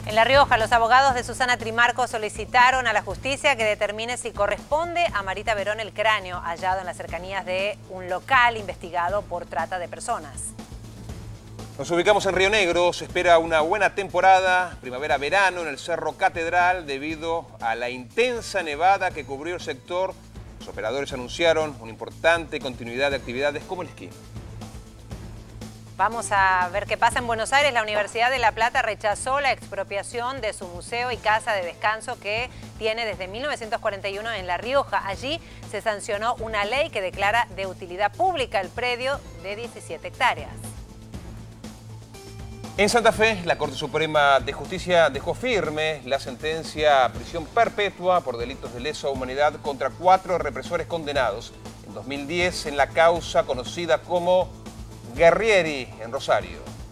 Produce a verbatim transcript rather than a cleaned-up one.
En La Rioja, los abogados de Susana Trimarco solicitaron a la justicia que determine si corresponde a Marita Verón el cráneo hallado en las cercanías de un local investigado por trata de personas. Nos ubicamos en Río Negro. Se espera una buena temporada primavera-verano en el Cerro Catedral debido a la intensa nevada que cubrió el sector. Los operadores anunciaron una importante continuidad de actividades como el esquí. Vamos a ver qué pasa en Buenos Aires. La Universidad de La Plata rechazó la expropiación de su museo y casa de descanso que tiene desde mil novecientos cuarenta y uno en La Rioja. Allí se sancionó una ley que declara de utilidad pública el predio de diecisiete hectáreas. En Santa Fe, la Corte Suprema de Justicia dejó firme la sentencia a prisión perpetua por delitos de lesa humanidad contra cuatro represores condenados en dos mil diez en la causa conocida como Guerrieri en Rosario.